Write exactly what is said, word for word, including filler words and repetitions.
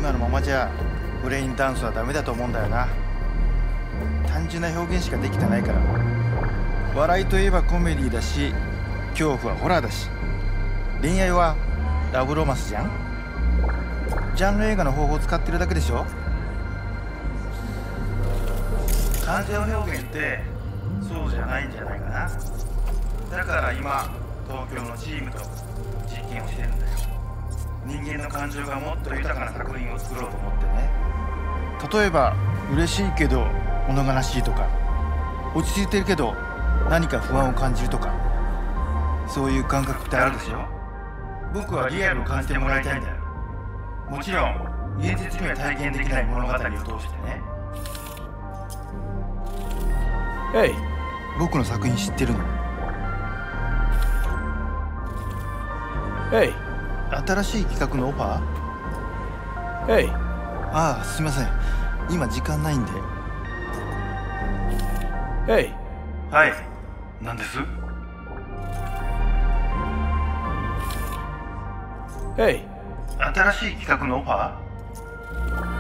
今のままじゃブレインダンスはダメだと思うんだよな。単純な表現しかできてないから。笑いといえばコメディだし、恐怖はホラーだし、恋愛はラブロマンスじゃん。ジャンル映画の方法を使ってるだけでしょ。感情表現ってそうじゃないんじゃないかな。だから今東京のチームと実験をしてるんだよ。人間の感情がもっと豊かな作品を作ろうと思ってね。例えば嬉しいけど物悲しいとか、落ち着いてるけど何か不安を感じるとか、そういう感覚ってあるでしょ。僕はリアルを感じてもらいたいんだよ。もちろん現実には体験できない物語を通してね。 Hey、 僕の作品知ってるの？ Hey、 新しい企画のオファー？ Hey、 ああ、すいません。今時間ないんで。 Hey、 はい。何です？ Hey、 新しい企画のオファー？